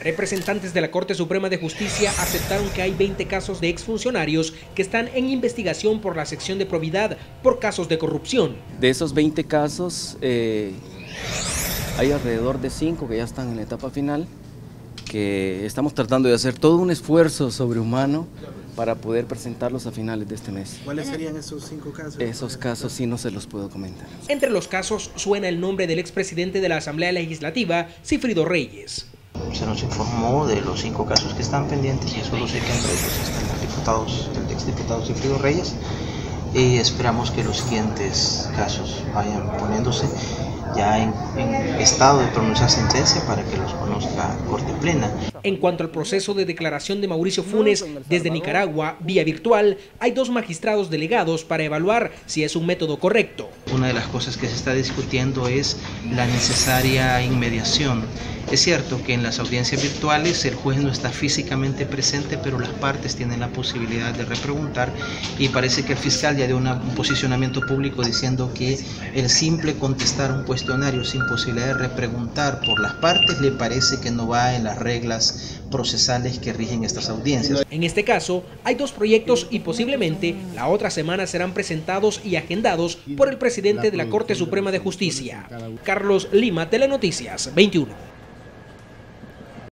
Representantes de la Corte Suprema de Justicia aceptaron que hay 20 casos de exfuncionarios que están en investigación por la sección de probidad por casos de corrupción. De esos 20 casos, hay alrededor de 5 que ya están en la etapa final, que estamos tratando de hacer todo un esfuerzo sobrehumano para poder presentarlos a finales de este mes. ¿Cuáles serían esos 5 casos? Esos casos sí no se los puedo comentar. Entre los casos suena el nombre del expresidente de la Asamblea Legislativa, Sigfrido Reyes. Se nos informó de los 5 casos que están pendientes y solo sé que entre ellos están el exdiputado Sigfrido Reyes, y esperamos que los siguientes casos vayan poniéndose ya en estado de pronunciar sentencia para que los conozca Corte Plena. En cuanto al proceso de declaración de Mauricio Funes desde Nicaragua, vía virtual, hay 2 magistrados delegados para evaluar si es un método correcto. Una de las cosas que se está discutiendo es la necesaria inmediación. Es cierto que en las audiencias virtuales el juez no está físicamente presente, pero las partes tienen la posibilidad de repreguntar, y parece que el fiscal ya dio un posicionamiento público diciendo que el simple contestar un cuestionario sin posibilidad de repreguntar por las partes le parece que no va en las reglas procesales que rigen estas audiencias. En este caso, hay 2 proyectos y posiblemente la otra semana serán presentados y agendados por el presidente de la Corte Suprema de Justicia. Carlos Lima, Telenoticias 21.